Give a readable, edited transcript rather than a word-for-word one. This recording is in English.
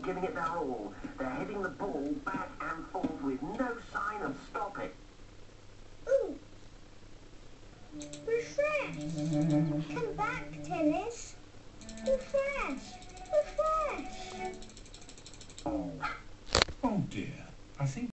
giving it their all. They're heading the ball back and forth with no sign of stopping. Ooh! Refresh! Come back, tennis! Refresh! Refresh! Oh dear. I think